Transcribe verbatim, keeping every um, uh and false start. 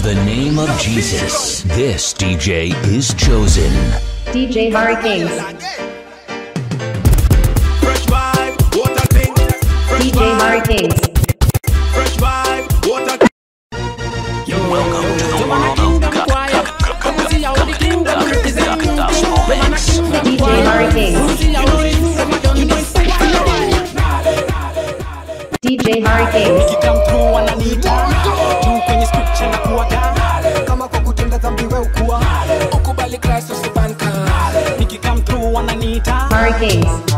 the name of Jesus, this D J is chosen. D J Harry Kings. Fresh vibe, what a thing. D J Harry Kings. Fresh vibe, what a thing. Welcome to the world of gospel mix. D J Harry Kings. D J Harry Kings. Harry Kings.